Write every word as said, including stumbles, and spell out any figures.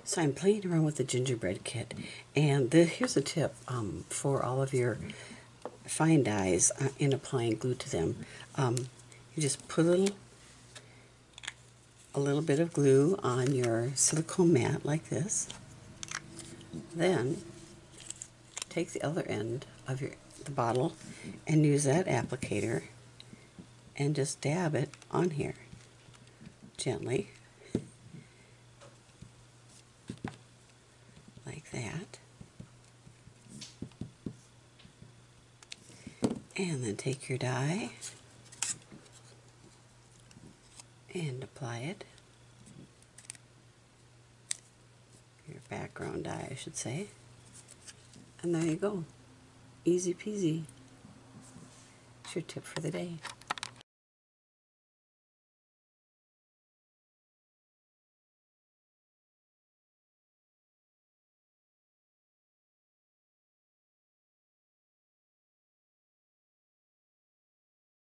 So I'm playing around with the gingerbread kit, and the, here's a tip um, for all of your fine dyes uh, in applying glue to them. Um, you just put a little, a little bit of glue on your silicone mat like this. Then take the other end of your the bottle and use that applicator and just dab it on here gently. Like that. And then take your dye and apply it. Your background dye, I should say. And there you go. Easy peasy. It's your tip for the day.